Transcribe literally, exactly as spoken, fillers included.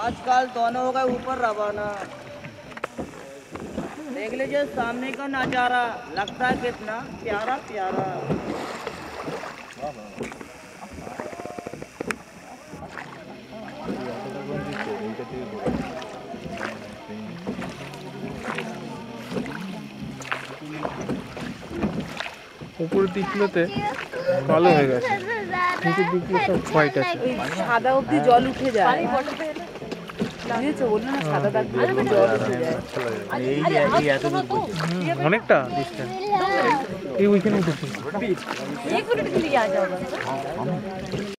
आजकल दोनों हो गए ऊपर रवाना। देख लीजिए सामने का नजारा, लगता है कितना प्यारा प्यारा। উপরের দিকগুলোতে কালো হয়ে গেছে, নিচের দিকগুলো সব হোয়াইট আছে। সাদা অব্দি জল উঠে যায়, বুঝেছো? বললো না সাদা দাগ জল উঠে যায়। অনেকটা ডিস্টেন্স এই ওইখানে উঠেছে।